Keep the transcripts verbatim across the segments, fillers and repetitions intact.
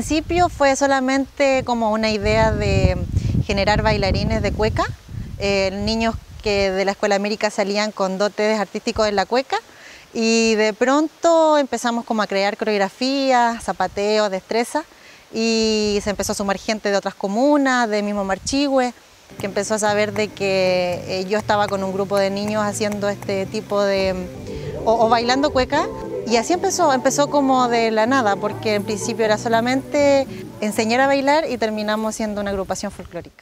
principio fue solamente como una idea de generar bailarines de cueca, eh, niños que de la Escuela América salían con dotes artísticos en la cueca, y de pronto empezamos como a crear coreografías, zapateos, destreza, y se empezó a sumar gente de otras comunas, de mismo Marchihue, que empezó a saber de que eh, yo estaba con un grupo de niños haciendo este tipo de... o, o bailando cueca. Y así empezó, empezó como de la nada, porque en principio era solamente enseñar a bailar y terminamos siendo una agrupación folclórica.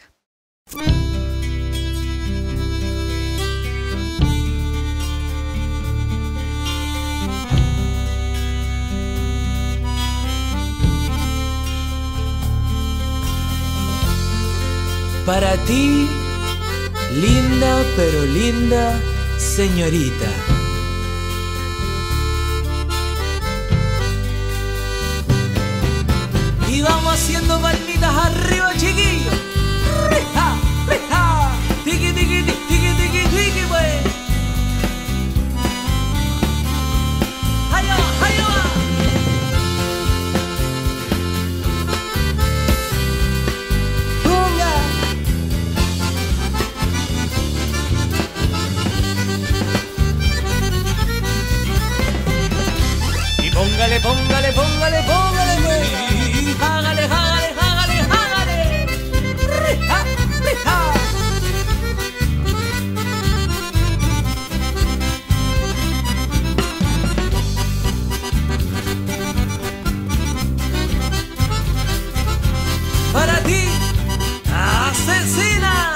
Para ti, linda pero linda señorita. Y vamos haciendo palmitas arriba, chiquillos. ¡Rija! ¡Rija! ¡Tiki, tiki, tiki, tiki, tiki, tiki, pues! ¡Allá va! ¡Allá va! ¡Punga! Y póngale, póngale, póngale, póngale, pues. Hágale, hágale, hágale, hágale. Rija, rija. Para ti, asesina.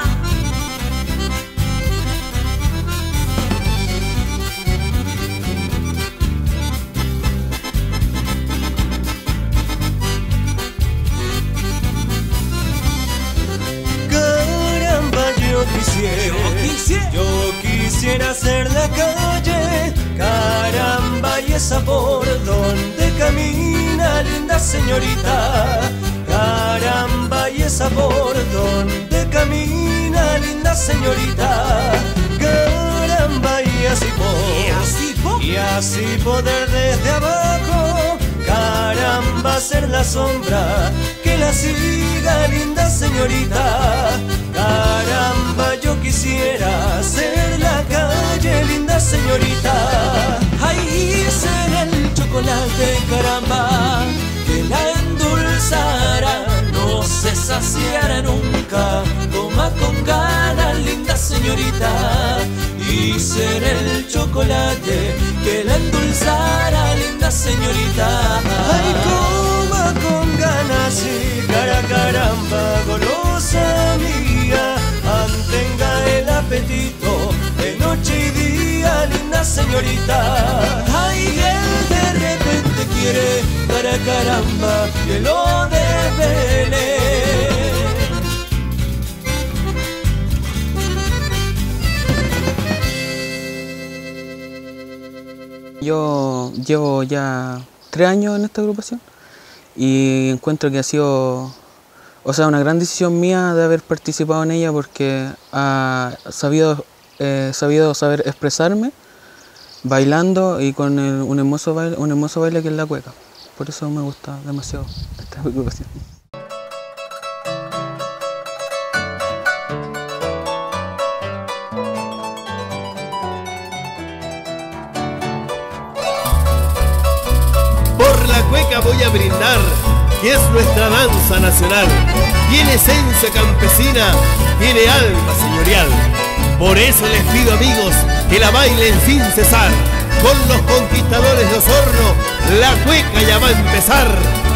Yo quisiera, yo quisiera, yo quisiera ser la calle, caramba, y esa por donde camina linda señorita, caramba, y esa por donde camina linda señorita, caramba, y así por, y así, por, y así poder desde abajo, caramba, ser la sombra que la siga linda señorita. Caramba, yo quisiera ser la calle, linda señorita. Ahí será el chocolate, caramba, que la endulzará, no se saciará nunca. Coma con ganas, linda señorita. Y será el chocolate que la endulzará, linda señorita. Ay, coma con ganas y cara, caramba, golosa mía, mantenga el apetito de noche y día, linda señorita. Ay, él de repente quiere, cara, caramba, que lo desvele. Yo llevo ya tres años en esta agrupación y encuentro que ha sido, o sea, una gran decisión mía de haber participado en ella, porque ha sabido, eh, sabido saber expresarme bailando y con el, un, hermoso baile, un hermoso baile que es la cueca. Por eso me gusta demasiado esta agrupación. Cueca voy a brindar, que es nuestra danza nacional. Tiene esencia campesina, tiene alma señorial. Por eso les pido, amigos, que la bailen sin cesar. Con los conquistadores de Osorno, la cueca ya va a empezar.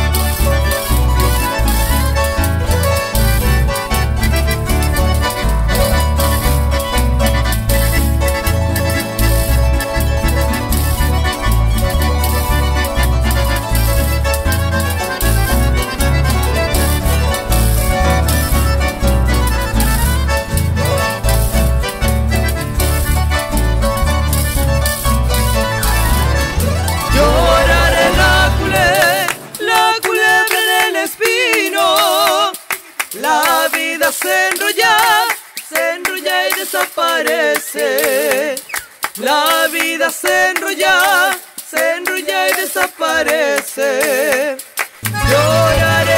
Se enrolla, se enrolla y desaparece. La vida se enrolla, se enrolla y desaparece. Lloraré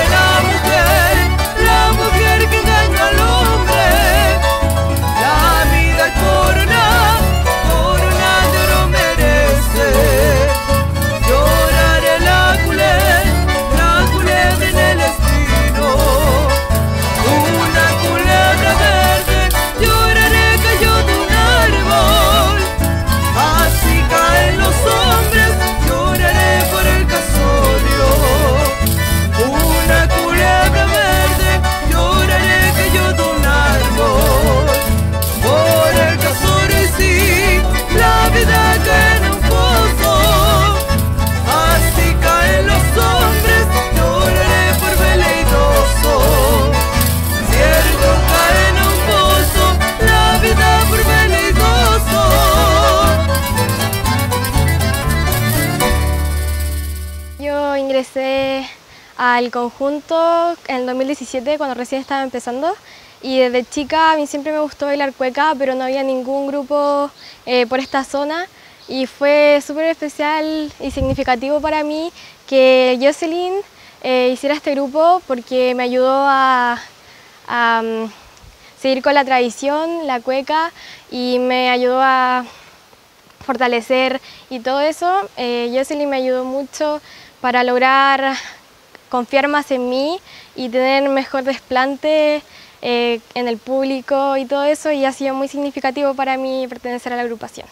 al conjunto en el dos mil diecisiete, cuando recién estaba empezando. Y desde chica a mí siempre me gustó bailar cueca, pero no había ningún grupo eh, por esta zona. Y fue súper especial y significativo para mí que Jocelyn eh, hiciera este grupo, porque me ayudó a, a um, seguir con la tradición, la cueca, y me ayudó a fortalecer y todo eso. Eh, Jocelyn me ayudó mucho para lograr confiar más en mí y tener mejor desplante eh, en el público y todo eso, y ha sido muy significativo para mí pertenecer a la agrupación.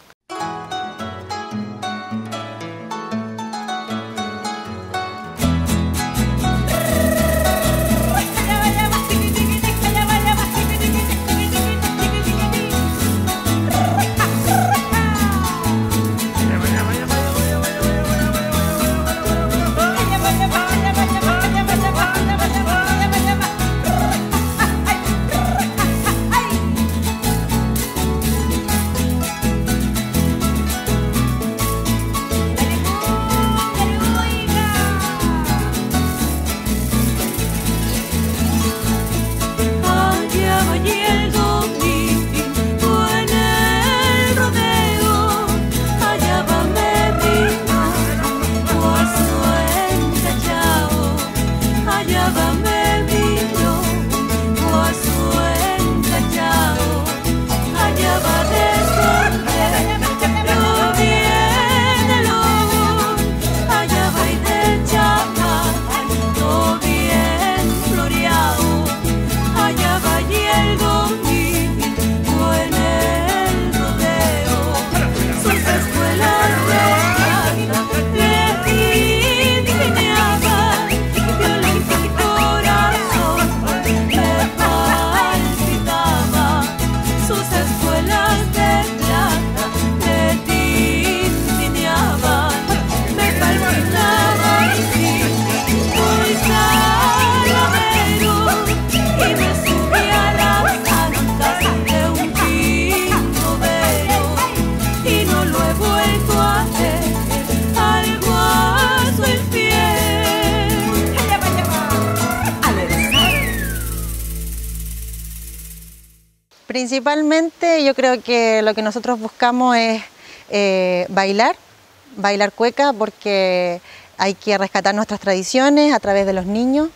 Principalmente yo creo que lo que nosotros buscamos es eh, bailar, bailar cueca, porque hay que rescatar nuestras tradiciones a través de los niños.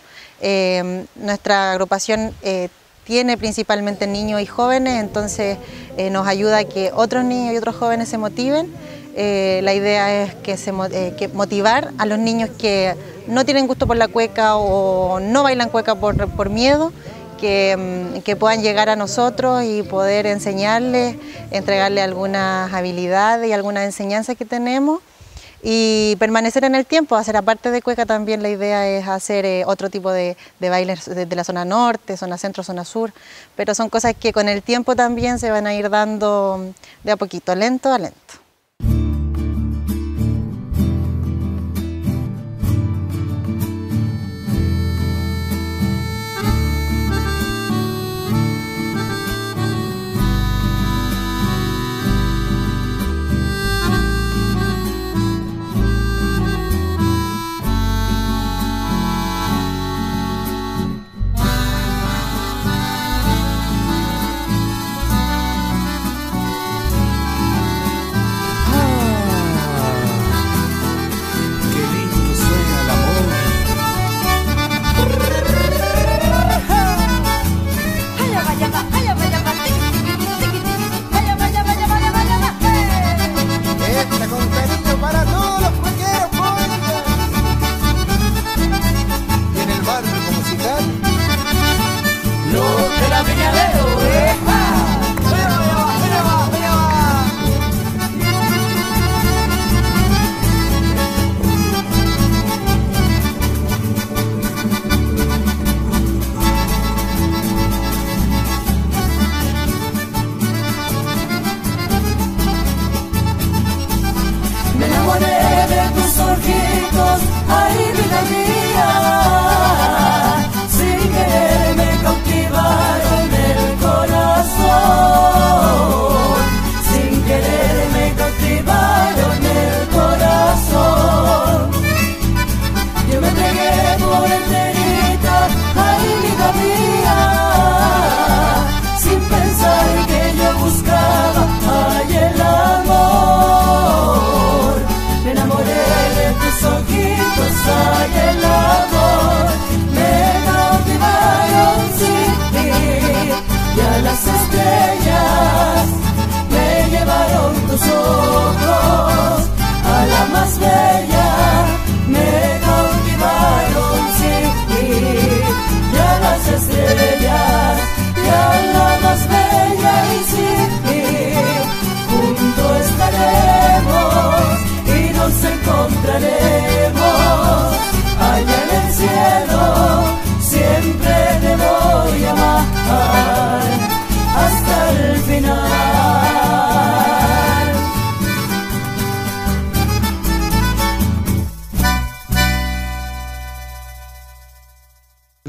Eh, nuestra agrupación eh, tiene principalmente niños y jóvenes, entonces eh, nos ayuda a que otros niños y otros jóvenes se motiven. Eh, la idea es que, se, eh, que motivar a los niños que no tienen gusto por la cueca o no bailan cueca por, por miedo, Que, que puedan llegar a nosotros y poder enseñarles, entregarles algunas habilidades y algunas enseñanzas que tenemos, y permanecer en el tiempo. Hacer, aparte de cueca, también la idea es hacer eh, otro tipo de, de bailes desde la zona norte, zona centro, zona sur, pero son cosas que con el tiempo también se van a ir dando de a poquito, lento a lento.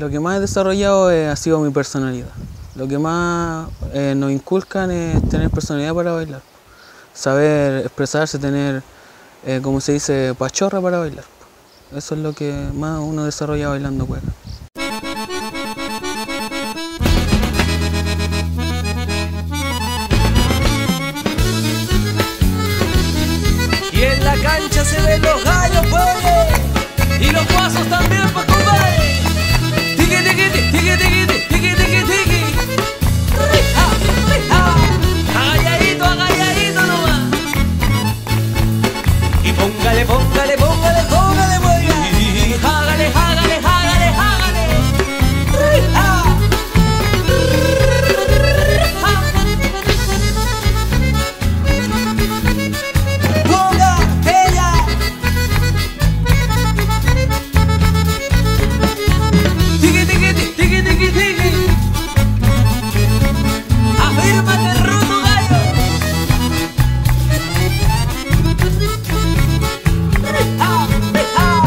Lo que más he desarrollado eh, ha sido mi personalidad. Lo que más eh, nos inculcan es tener personalidad para bailar. Saber expresarse, tener, eh, como se dice, pachorra para bailar. Eso es lo que más uno desarrolla bailando cueca. Y en la cancha se ven los gallos, pues, y los guasos también, pues, compadre. Tiki, tiki, tiki, tiki, tiki, tiki, tiki, tiki. Rija, rija. Agalladito, agalladito nomás. Y póngale, póngale, póngale, póngale, pues. Hágale, hágale, hágale, hágale. Rija. Ponga ella. Tiki, tiki, tiki, tiki, tiki, tiki. Afírmate, rudo gallo. Rija, rija.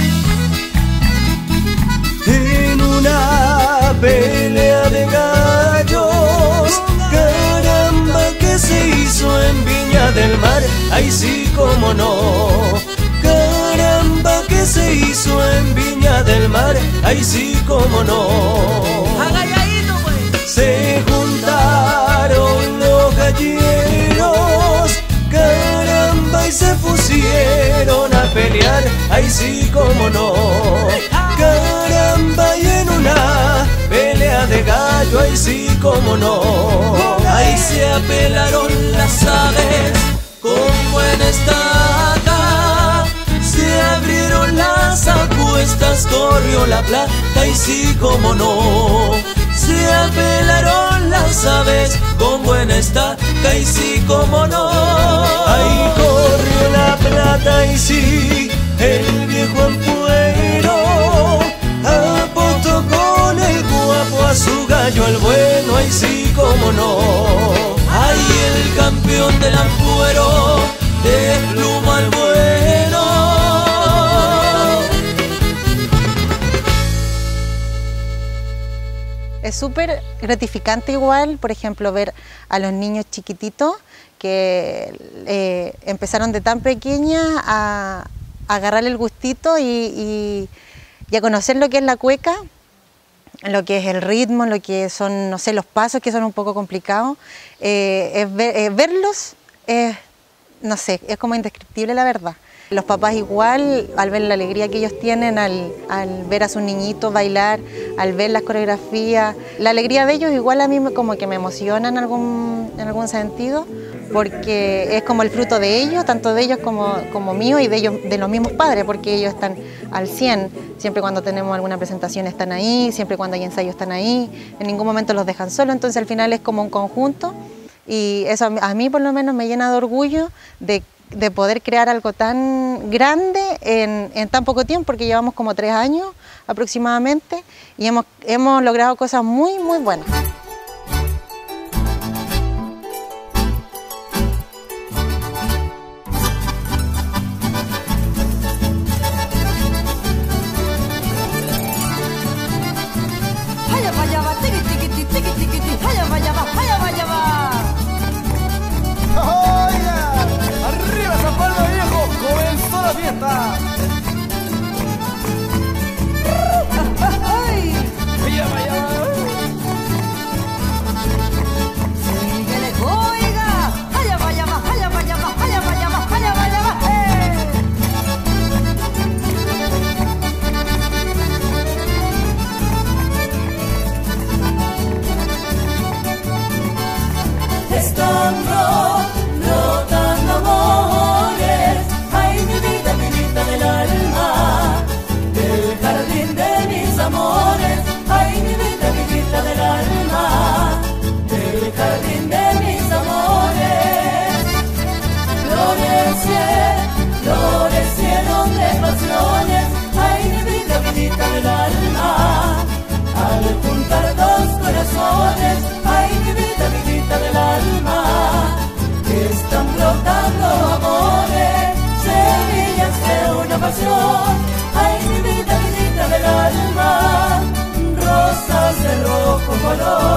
En una pelea de gallos, caramba que se hizo en Viña del Mar, ay sí como no. Caramba que se hizo en Viña del Mar, ay sí como no. Agalladito, pues. Se juntaron los galleros, caramba y se pusieron a pelear, ay sí como no. Caramba y en una pelea de gallo, ay sí como no. Ahí se apelaron las aves con buena estaca. Se abrieron las apuestas, corrió la plata y sí como no. Se apelaron las aves con buena estaca y sí como no. Ahí corrió la plata y sí, el viejo ampuero apostó con el guapo a su gallo el bueno, ay sí como no. Ahí el campeón del ampuero despluma al bueno. Es súper gratificante igual, por ejemplo, ver a los niños chiquititos que eh, empezaron de tan pequeñas a, a agarrarle el gustito y, y, y a conocer lo que es la cueca, lo que es el ritmo, lo que son, no sé, los pasos que son un poco complicados. Eh, es ver, eh, verlos, es, no sé, es como indescriptible la verdad. Los papás igual, al ver la alegría que ellos tienen, al, al ver a sus niñitos bailar, al ver las coreografías, la alegría de ellos igual a mí me, como que me emociona en algún, en algún sentido, porque es como el fruto de ellos, tanto de ellos como, como mío y de ellos, de los mismos padres, porque ellos están al cien, siempre cuando tenemos alguna presentación están ahí, siempre cuando hay ensayo están ahí, en ningún momento los dejan solos, entonces al final es como un conjunto y eso a mí por lo menos me llena de orgullo de de poder crear algo tan grande en, en tan poco tiempo, porque llevamos como tres años aproximadamente y hemos, hemos logrado cosas muy, muy buenas. Al juntar dos corazones, ay mi vida, mi vida del alma, no.